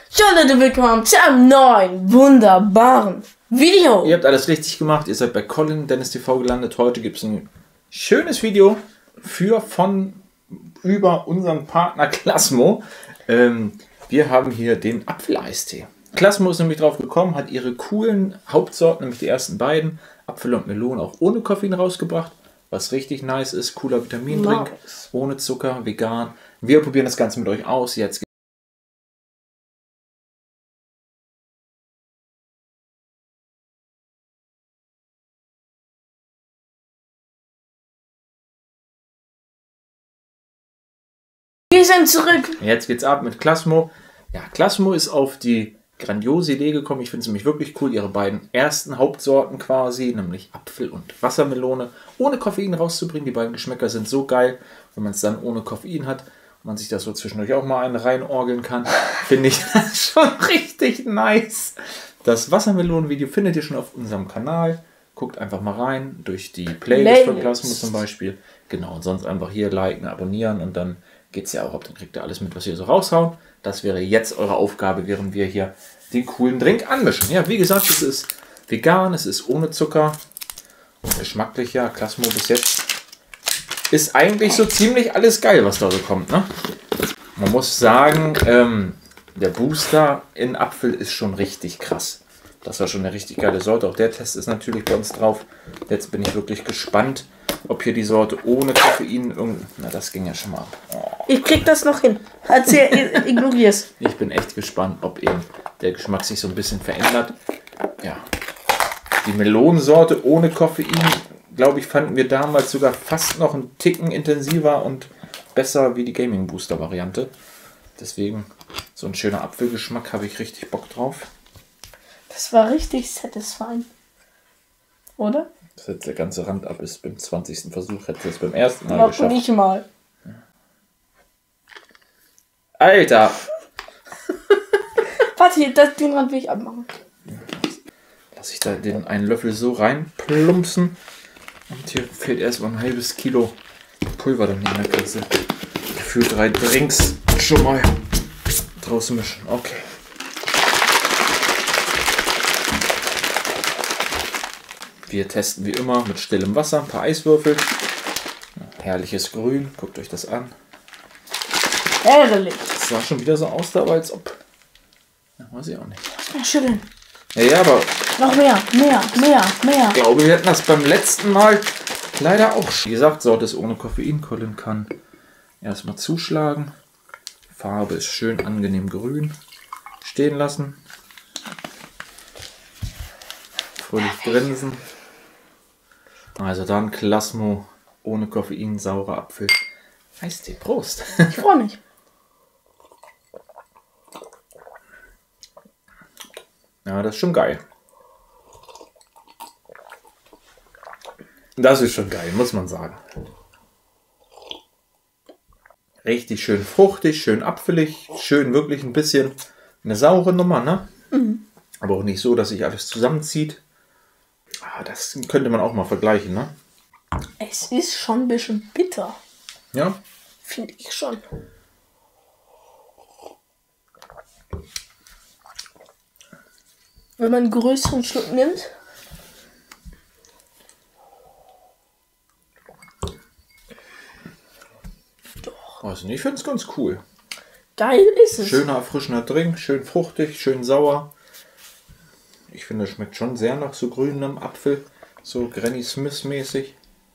Ciao Leute, willkommen zu einem neuen, wunderbaren Video. Ihr habt alles richtig gemacht, ihr seid bei Colin Dennis TV gelandet. Heute gibt es ein schönes Video über unseren Partner Klasmo. Wir haben hier den Apfeleistee. Klasmo ist nämlich drauf gekommen, hat ihre coolen Hauptsorten, nämlich die ersten beiden, Apfel und Melone, auch ohne Koffein rausgebracht. Was richtig nice ist, cooler Vitamindrink, ohne Zucker, vegan. Wir probieren das Ganze mit euch aus. Jetzt Wir sind zurück. Jetzt geht's ab mit Klasmo. Ja, Klasmo ist auf die grandiose Idee gekommen. Ich finde es nämlich wirklich cool, ihre beiden ersten Hauptsorten quasi, nämlich Apfel und Wassermelone, ohne Koffein rauszubringen. Die beiden Geschmäcker sind so geil, wenn man es dann ohne Koffein hat und man sich das so zwischendurch auch mal einen reinorgeln kann, finde ich das schon richtig nice. Das Wassermelonen-Video findet ihr schon auf unserem Kanal. Guckt einfach mal rein, durch die Playlist von Klasmo zum Beispiel. Genau, und sonst einfach hier liken, abonnieren und dann geht es ja auch ab. Dann kriegt ihr alles mit, was wir so raushauen. Das wäre jetzt eure Aufgabe, während wir hier den coolen Drink anmischen. Ja, wie gesagt, es ist vegan, es ist ohne Zucker und geschmacklich, ja, Klasmo bis jetzt ist eigentlich so ziemlich alles geil, was da so kommt, ne? Man muss sagen, der Booster in Apfel ist schon richtig krass. Das war schon eine richtig geile Sorte. Auch der Test ist natürlich bei uns drauf. Jetzt bin ich wirklich gespannt, ob hier die Sorte ohne Koffein na, das ging ja schon mal. Oh. Ich krieg das noch hin. Ignorier's. Ich bin echt gespannt, ob eben der Geschmack sich so ein bisschen verändert. Ja. Die Melonensorte ohne Koffein, glaube ich, fanden wir damals sogar fast noch einen Ticken intensiver und besser wie die Gaming Booster Variante. Deswegen so ein schöner Apfelgeschmack, habe ich richtig Bock drauf. Das war richtig satisfying. Oder? Dass jetzt der ganze Rand ab ist beim 20. Versuch. Hätte es beim ersten Mal noch geschafft. Nicht mal. Alter! Warte, den Rand will ich abmachen. Lass ich da den einen Löffel so reinplumpsen. Und hier fehlt erstmal ein halbes Kilo Pulver dann in der Katze. Gefühlt 3 Drinks schon mal draußen mischen. Okay. Wir testen wie immer mit stillem Wasser, ein paar Eiswürfel. Herrliches Grün, guckt euch das an. Herrlich. Das sah schon wieder so aus, da, aber als ob. Ja, weiß ich auch nicht. Mal schütteln. Ja, aber. Noch mehr. Ich glaube, wir hatten das beim letzten Mal leider auch. Wie gesagt, Sorte ist ohne Koffein. Colin kann erstmal zuschlagen. Farbe ist schön angenehm grün. Stehen lassen. Fröhlich grinsen. Also dann Klasmo ohne Koffein, saurer Apfel. Eistee, Prost. Ich freue mich. Ja, das ist schon geil. Das ist schon geil, muss man sagen. Richtig schön fruchtig, schön apfelig, schön wirklich ein bisschen eine saure Nummer, ne? Mhm. Aber auch nicht so, dass sich alles zusammenzieht. Das könnte man auch mal vergleichen, ne? Es ist schon ein bisschen bitter. Ja? Finde ich schon. Wenn man einen größeren Schluck nimmt. Doch. Also ich finde es ganz cool. Geil ist es. Schöner, erfrischender Drink, schön fruchtig, schön sauer. Ich finde, es schmeckt schon sehr nach so grünem Apfel. So Granny Smith mäßig.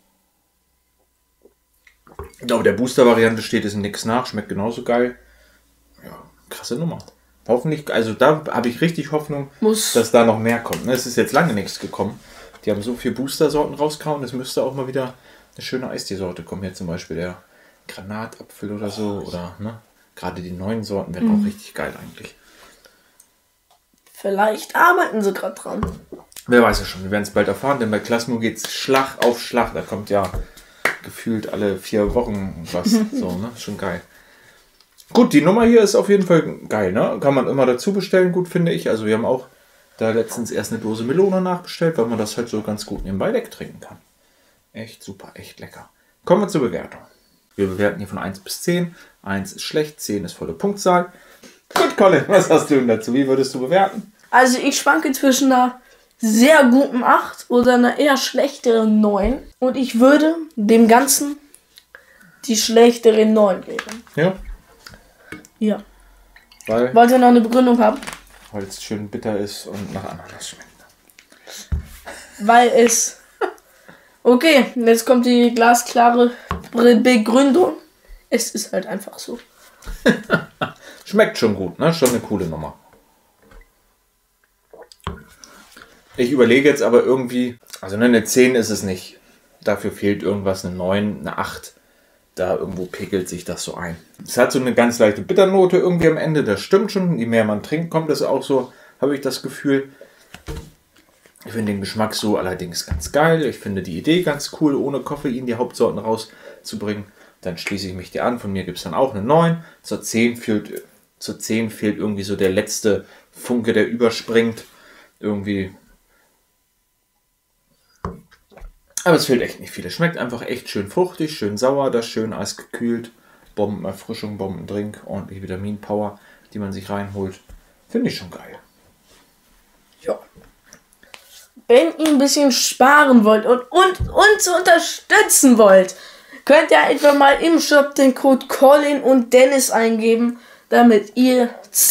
Aber der Booster-Variante steht es nichts nach. Schmeckt genauso geil. Ja, krasse Nummer. Hoffentlich, also da habe ich richtig Hoffnung, dass da noch mehr kommt. Es ist jetzt lange nichts gekommen. Die haben so viele Booster-Sorten rausgehauen. Es müsste auch mal wieder eine schöne Eistee-Sorte kommen. Hier zum Beispiel der Granatapfel oder so. Oder ne? Gerade die neuen Sorten wären auch richtig geil eigentlich. Vielleicht arbeiten sie gerade dran. Wer weiß es schon, wir werden es bald erfahren, denn bei Klasmo geht es Schlag auf Schlag. Da kommt ja gefühlt alle 4 Wochen was. So, ne? Schon geil. Gut, die Nummer hier ist auf jeden Fall geil, ne? Kann man immer dazu bestellen, gut finde ich. Also wir haben auch da letztens erst eine Dose Melone nachbestellt, weil man das halt so ganz gut nebenbei wegtrinken kann. Echt super, echt lecker. Kommen wir zur Bewertung. Wir bewerten hier von 1 bis 10. 1 ist schlecht, 10 ist volle Punktzahl. Gut, Colin, was hast du denn dazu? Wie würdest du bewerten? Also ich schwanke zwischen einer sehr guten 8 oder einer eher schlechteren 9. Und ich würde dem Ganzen die schlechtere 9 geben. Ja. Ja. Weil Wollt ihr noch eine Begründung haben? es schön bitter ist und nach Ananas schmeckt. Weil es... Okay, jetzt kommt die glasklare Begründung. Es ist halt einfach so. Schmeckt schon gut, ne? Schon eine coole Nummer. Ich überlege jetzt aber irgendwie, also eine 10 ist es nicht. Dafür fehlt irgendwas, eine 9, eine 8. Da irgendwo pegelt sich das so ein. Es hat so eine ganz leichte Bitternote irgendwie am Ende, das stimmt schon. Je mehr man trinkt, kommt das auch so, habe ich das Gefühl. Ich finde den Geschmack so allerdings ganz geil. Ich finde die Idee ganz cool, ohne Koffein die Hauptsorten rauszubringen. Dann schließe ich mich dir an. Von mir gibt es dann auch eine 9. Zur 10 fehlt irgendwie so der letzte Funke, der überspringt. Irgendwie. Aber es fehlt echt nicht viel. Es schmeckt einfach echt schön fruchtig, schön sauer, das schön eisgekühlt. Bombenerfrischung, Bombendrink, ordentlich Vitaminpower, die man sich reinholt. Finde ich schon geil. Ja. Wenn ihr ein bisschen sparen wollt und uns unterstützen wollt, könnt ihr einfach mal im Shop den Code Colin und Dennis eingeben, damit ihr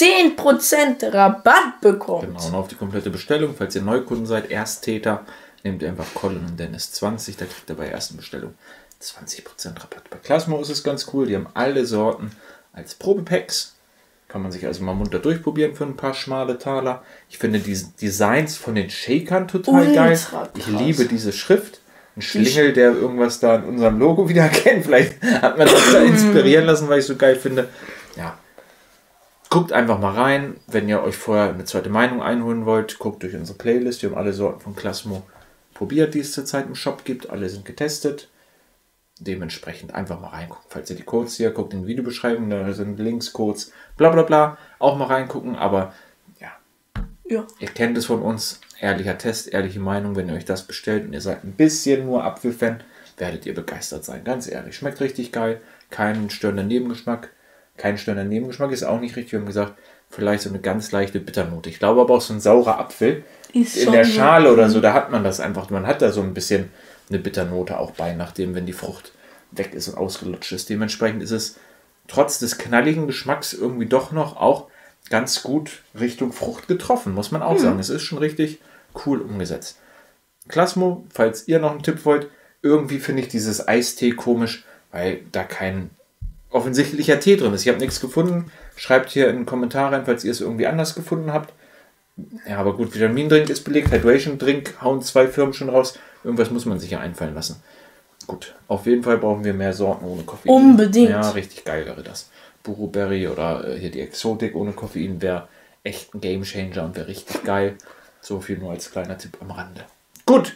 10% Rabatt bekommt. Genau, und auf die komplette Bestellung, falls ihr Neukunden seid, Ersttäter, nehmt ihr einfach Colin und Dennis 20, da kriegt ihr bei ersten Bestellung 20% Rabatt. Bei Klasmo ist es ganz cool, die haben alle Sorten als Probepacks. Kann man sich also mal munter durchprobieren für ein paar schmale Taler. Ich finde die Designs von den Shakern total Ultra geil. krass. Ich liebe diese Schrift. Ein Schlingel, der irgendwas da in unserem Logo wieder erkennt. Vielleicht hat man sich da inspirieren lassen, weil ich es so geil finde. Ja. Guckt einfach mal rein. Wenn ihr euch vorher eine zweite Meinung einholen wollt, guckt durch unsere Playlist. Wir haben alle Sorten von Klasmo probiert, die es zurzeit im Shop gibt. Alle sind getestet. Dementsprechend einfach mal reingucken. Falls ihr die Codes hier guckt in die Videobeschreibung, da sind Links, Codes, bla bla bla. Auch mal reingucken, aber ja. Ihr kennt es von uns. Ehrlicher Test, ehrliche Meinung. Wenn ihr euch das bestellt und ihr seid ein bisschen nur Apfelfan, werdet ihr begeistert sein. Ganz ehrlich. Schmeckt richtig geil. Kein störender Nebengeschmack. Kein störender Nebengeschmack ist auch nicht richtig. Wir haben gesagt, vielleicht so eine ganz leichte Bitternote. Ich glaube aber auch so ein saurer Apfel Ist in schon der so. Schale oder so, da hat man das einfach. Man hat da so ein bisschen eine Bitternote auch bei, nachdem, wenn die Frucht weg ist und ausgelutscht ist. Dementsprechend ist es trotz des knalligen Geschmacks irgendwie doch noch auch ganz gut Richtung Frucht getroffen, muss man auch sagen. Es ist schon richtig cool umgesetzt. Klasmo, falls ihr noch einen Tipp wollt, irgendwie finde ich dieses Eistee komisch, weil da kein offensichtlicher Tee drin ist. Ich habe nichts gefunden. Schreibt hier in den Kommentar rein, falls ihr es irgendwie anders gefunden habt. Ja, aber gut, Vitamindrink ist belegt, Hydration Drink hauen 2 Firmen schon raus. Irgendwas muss man sich ja einfallen lassen. Gut, auf jeden Fall brauchen wir mehr Sorten ohne Koffein. Unbedingt. Ja, richtig geil wäre das. Buruberry oder hier die Exotik ohne Koffein wäre echt ein Gamechanger und wäre richtig geil. So viel nur als kleiner Tipp am Rande. Gut.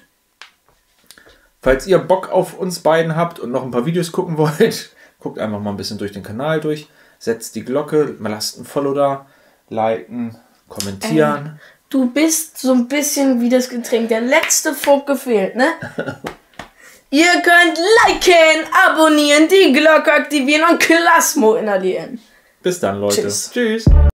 Falls ihr Bock auf uns beiden habt und noch ein paar Videos gucken wollt, guckt einfach mal ein bisschen durch den Kanal durch. Setzt die Glocke, lasst ein Follow da, liken, kommentieren. Du bist so ein bisschen wie das Getränk. Der letzte Funke fehlt, ne? Ihr könnt liken, abonnieren, die Glocke aktivieren und Klasmo inhalieren. Bis dann, Leute. Tschüss. Tschüss.